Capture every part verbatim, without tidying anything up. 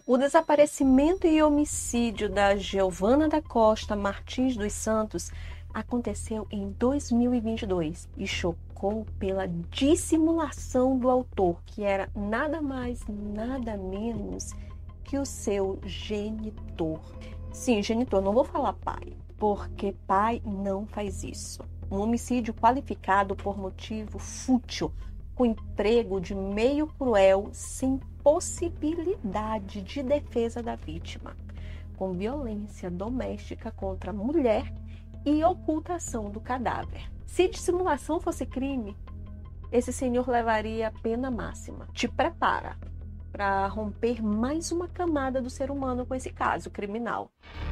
O desaparecimento e homicídio da Giovana da Costa Martins dos Santos aconteceu em dois mil e vinte e dois e chocou pela dissimulação do autor, que era nada mais, nada menos que o seu genitor. Sim, genitor, não vou falar pai, porque pai não faz isso. Um homicídio qualificado por motivo fútil, com emprego de meio cruel, sem possibilidade de defesa da vítima, com violência doméstica contra a mulher e ocultação do cadáver. Se dissimulação fosse crime, esse senhor levaria a pena máxima. Te prepara para romper mais uma camada do ser humano com esse caso criminal.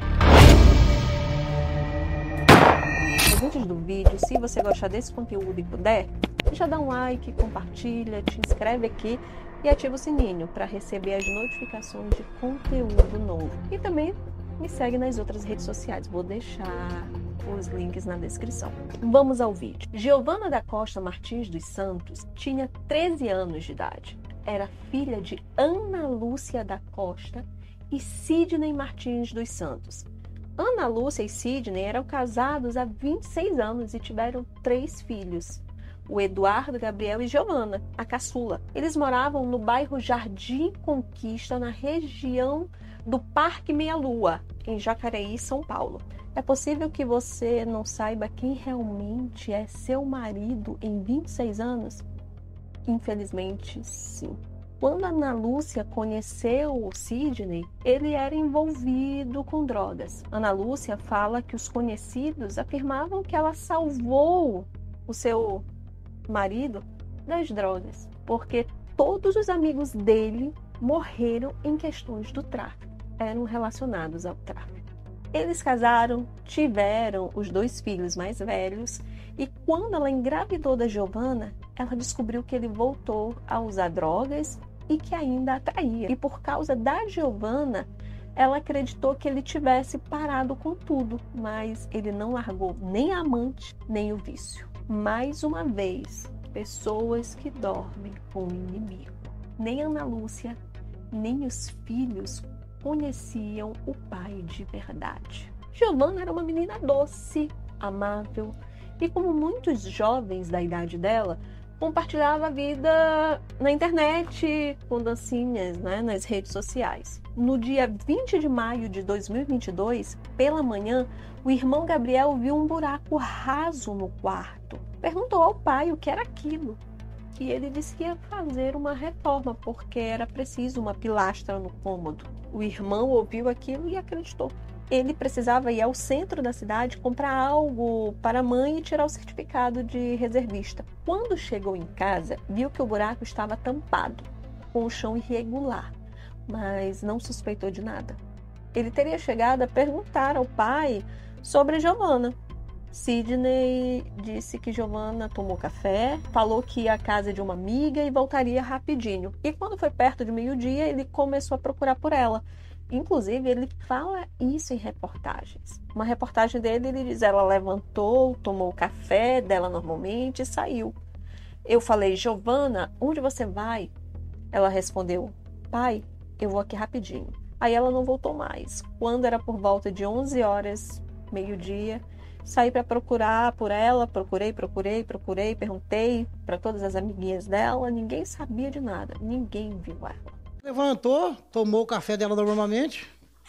Antes do vídeo, se você gostar desse conteúdo e puder, já dá um like, compartilha, te inscreve aqui e ativa o sininho para receber as notificações de conteúdo novo. E também me segue nas outras redes sociais, vou deixar os links na descrição. Vamos ao vídeo. Giovana da Costa Martins dos Santos tinha treze anos de idade. Era filha de Ana Lúcia da Costa e Sidney Martins dos Santos. Ana Lúcia e Sidney eram casados há vinte e seis anos e tiveram três filhos, o Eduardo, Gabriel e Giovana, a caçula. Eles moravam no bairro Jardim Conquista, na região do Parque Meia Lua, em Jacareí, São Paulo. É possível que você não saiba quem realmente é seu marido em vinte e seis anos? Infelizmente, sim. Quando a Ana Lúcia conheceu o Sidney, ele era envolvido com drogas. Ana Lúcia fala que os conhecidos afirmavam que ela salvou o seu marido das drogas, porque todos os amigos dele morreram em questões do tráfico, eram relacionados ao tráfico. Eles casaram, tiveram os dois filhos mais velhos e quando ela engravidou da Giovana, ela descobriu que ele voltou a usar drogas e que ainda a traía. E por causa da Giovana, ela acreditou que ele tivesse parado com tudo, mas ele não largou nem a amante, nem o vício. Mais uma vez, pessoas que dormem com o inimigo. Nem Ana Lúcia, nem os filhos conheciam o pai de verdade. Giovana era uma menina doce, amável e, como muitos jovens da idade dela, compartilhava a vida na internet, com dancinhas, né, nas redes sociais. No dia vinte de maio de dois mil e vinte e dois, pela manhã, o irmão Gabriel viu um buraco raso no quarto. Perguntou ao pai o que era aquilo. E ele disse que ia fazer uma reforma, porque era preciso uma pilastra no cômodo. O irmão ouviu aquilo e acreditou. Ele precisava ir ao centro da cidade comprar algo para a mãe e tirar o certificado de reservista. Quando chegou em casa, viu que o buraco estava tampado, com o chão irregular, mas não suspeitou de nada. Ele teria chegado a perguntar ao pai sobre Giovana. Sidney disse que Giovana tomou café, falou que ia à casa de uma amiga e voltaria rapidinho. E quando foi perto de meio-dia, ele começou a procurar por ela. Inclusive, ele fala isso em reportagens. Uma reportagem dele, ele diz, ela levantou, tomou o café dela normalmente e saiu. Eu falei, Giovana, onde você vai? Ela respondeu, pai, eu vou aqui rapidinho. Aí ela não voltou mais. Quando era por volta de onze horas, meio-dia, saí para procurar por ela, procurei, procurei, procurei, perguntei para todas as amiguinhas dela, ninguém sabia de nada, ninguém viu ela. Levantou, tomou o café dela normalmente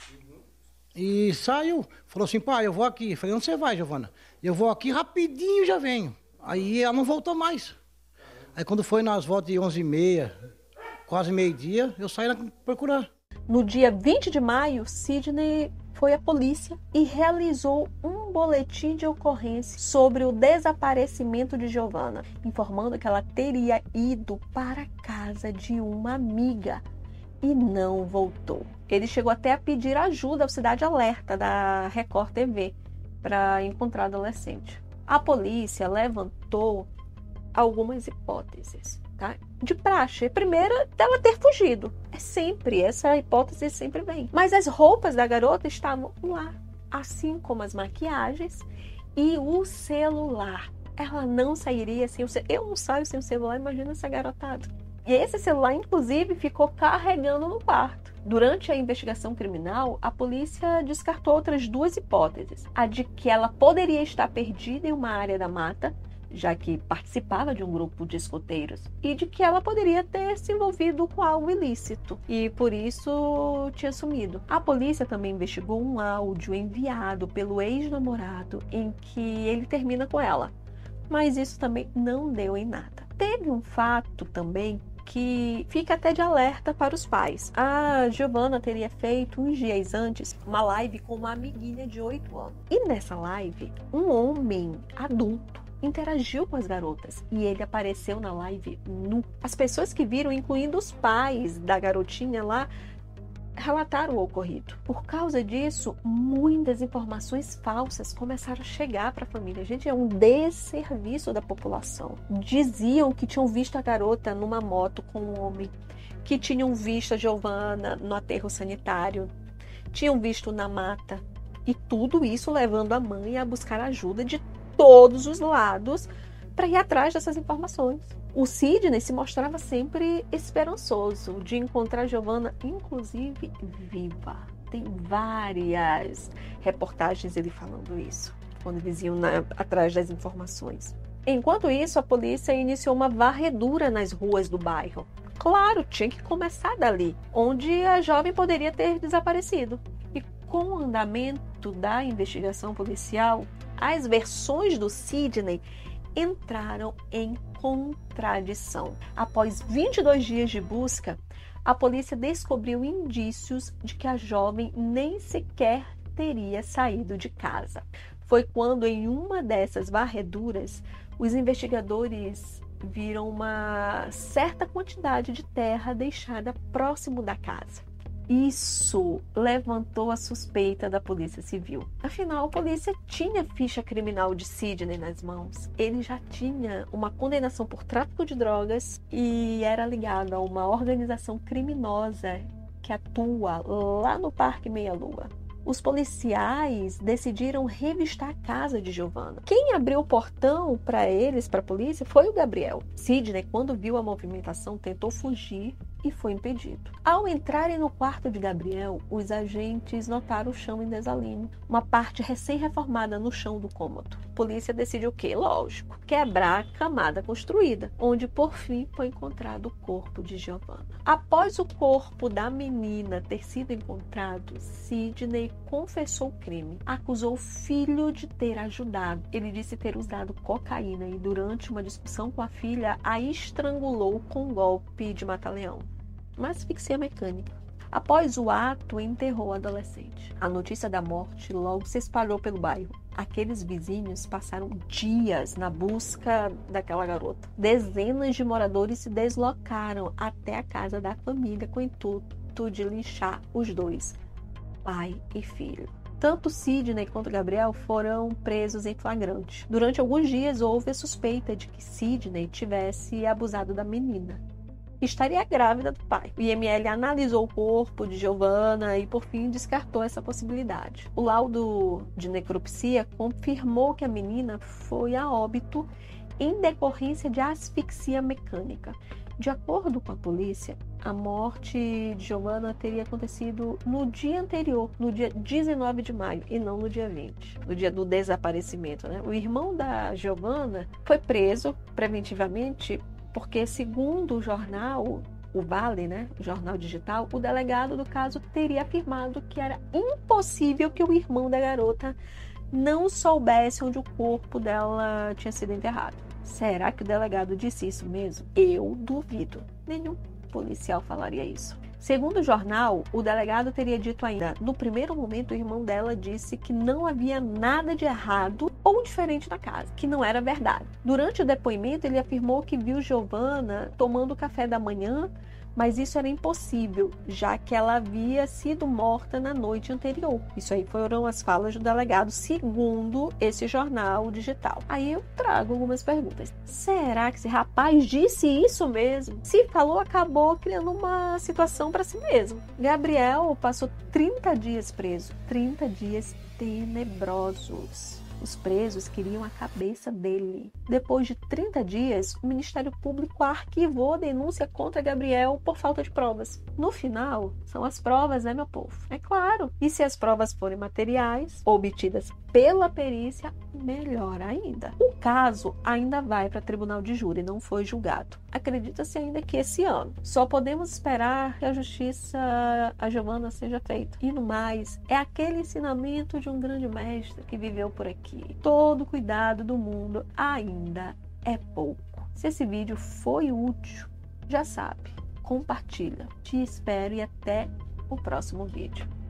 e saiu. Falou assim, pai, eu vou aqui. Falei, onde você vai, Giovana? Eu vou aqui rapidinho, já venho. Aí ela não voltou mais. Aí quando foi nas voltas de onze e meia, quase meio-dia, eu saí lá procurar. No dia vinte de maio, Sidney foi à polícia e realizou um boletim de ocorrência sobre o desaparecimento de Giovana, informando que ela teria ido para a casa de uma amiga e não voltou. Ele chegou até a pedir ajuda ao Cidade Alerta da Record T V para encontrar a adolescente. A polícia levantou algumas hipóteses, tá? De praxe. Primeira, dela ter fugido. É sempre, essa hipótese sempre vem. Mas as roupas da garota estavam lá, assim como as maquiagens e o celular. Ela não sairia sem o celular. Eu não saio sem o celular, imagina essa garotada. E esse celular, inclusive, ficou carregando no quarto. Durante a investigação criminal, a polícia descartou outras duas hipóteses. A de que ela poderia estar perdida em uma área da mata, já que participava de um grupo de escoteiros, e de que ela poderia ter se envolvido com algo ilícito e por isso tinha sumido. A polícia também investigou um áudio enviado pelo ex-namorado em que ele termina com ela, mas isso também não deu em nada. Teve um fato também que fica até de alerta para os pais. A Giovanna teria feito uns dias antes uma live com uma amiguinha de oito anos. E nessa live, um homem adulto interagiu com as garotas e ele apareceu na live nu. As pessoas que viram, incluindo os pais da garotinha lá, relataram o ocorrido. Por causa disso, muitas informações falsas começaram a chegar para a família. Gente, é um desserviço da população. Diziam que tinham visto a garota numa moto com um homem, que tinham visto a Giovanna no aterro sanitário, tinham visto na mata, e tudo isso levando a mãe a buscar ajuda de todos os lados para ir atrás dessas informações. O Sidney se mostrava sempre esperançoso de encontrar a Giovanna, inclusive viva. Tem várias reportagens ele falando isso, quando eles iam na, atrás das informações. Enquanto isso, a polícia iniciou uma varredura nas ruas do bairro. Claro, tinha que começar dali, onde a jovem poderia ter desaparecido. E com o andamento da investigação policial, as versões do Sidney entraram em contradição. Após vinte e dois dias de busca, a polícia descobriu indícios de que a jovem nem sequer teria saído de casa. Foi quando, em uma dessas varreduras, os investigadores viram uma certa quantidade de terra deixada próximo da casa. Isso levantou a suspeita da Polícia Civil. Afinal, a polícia tinha ficha criminal de Sidney nas mãos. Ele já tinha uma condenação por tráfico de drogas e era ligado a uma organização criminosa que atua lá no Parque Meia Lua. Os policiais decidiram revistar a casa de Giovanna. Quem abriu o portão para eles, para a polícia, foi o Gabriel. Sidney, quando viu a movimentação, tentou fugir e foi impedido. Ao entrarem no quarto de Gabriel, os agentes notaram o chão em desalinho, uma parte recém-reformada no chão do cômodo. A polícia decidiu o quê? Lógico, quebrar a camada construída, onde por fim foi encontrado o corpo de Giovanna. Após o corpo da menina ter sido encontrado, Sidney confessou o crime, acusou o filho de ter ajudado. Ele disse ter usado cocaína e durante uma discussão com a filha, a estrangulou com um golpe de mata-leão, uma asfixia mecânica. Após o ato, enterrou a adolescente. A notícia da morte logo se espalhou pelo bairro. Aqueles vizinhos passaram dias na busca daquela garota. Dezenas de moradores se deslocaram até a casa da família com o intuito de linchar os dois, pai e filho. Tanto Sidney quanto Gabriel foram presos em flagrante. Durante alguns dias houve a suspeita de que Sidney tivesse abusado da menina. Estaria grávida do pai. O I M L analisou o corpo de Giovanna e, por fim, descartou essa possibilidade. O laudo de necropsia confirmou que a menina foi a óbito em decorrência de asfixia mecânica. De acordo com a polícia, a morte de Giovanna teria acontecido no dia anterior, no dia dezenove de maio, e não no dia vinte, no dia do desaparecimento, né? O irmão da Giovanna foi preso preventivamente porque, segundo o jornal, o Vale, né, o jornal digital, o delegado do caso teria afirmado que era impossível que o irmão da garota não soubesse onde o corpo dela tinha sido enterrado. Será que o delegado disse isso mesmo? Eu duvido. Nenhum policial falaria isso. Segundo o jornal, o delegado teria dito ainda: no primeiro momento, o irmão dela disse que não havia nada de errado ou diferente na casa, que não era verdade. Durante o depoimento, ele afirmou que viu Giovanna tomando café da manhã, mas isso era impossível, já que ela havia sido morta na noite anterior. Isso aí foram as falas do delegado, segundo esse jornal digital. Aí eu trago algumas perguntas. Será que esse rapaz disse isso mesmo? Se falou, acabou criando uma situação para si mesmo. Gabriel passou trinta dias preso, trinta dias tenebrosos. Os presos queriam a cabeça dele. Depois de trinta dias, o Ministério Público arquivou a denúncia contra Gabriel por falta de provas. No final, são as provas, né, meu povo? É claro. E se as provas forem materiais, obtidas pela perícia, melhor ainda. O caso ainda vai para tribunal de júri, não foi julgado. Acredita-se ainda que esse ano. Só podemos esperar que a justiça a Giovana seja feita. E no mais, é aquele ensinamento de um grande mestre que viveu por aqui. Todo cuidado do mundo ainda é pouco. Se esse vídeo foi útil, já sabe, compartilha. Te espero e até o próximo vídeo.